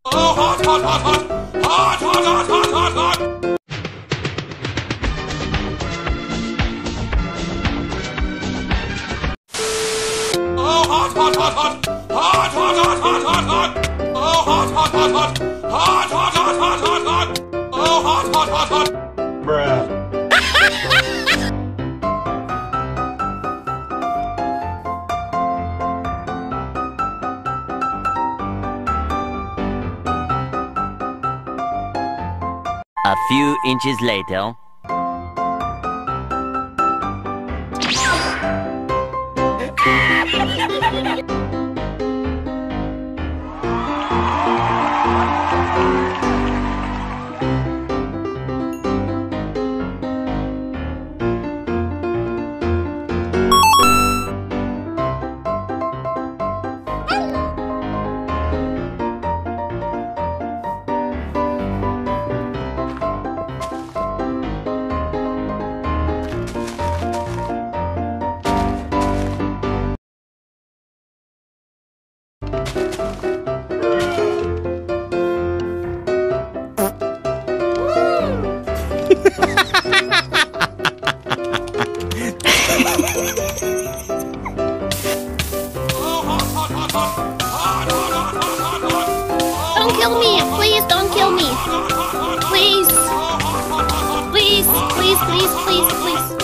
Oh, hot, hot, hot, hot! Hot, hot, hot, hot, hot, hot! Oh, hot, hot, hot, hot! Hot, hot, hot, hot, hot, hot! Oh, hot, hot, hot, hot! Hot, hot, hot, hot, hot, hot! Oh, hot, hot, hot, hot! Bruh. A few inches later. Don't kill me! Please don't kill me! Please! Please, please, please, please, please.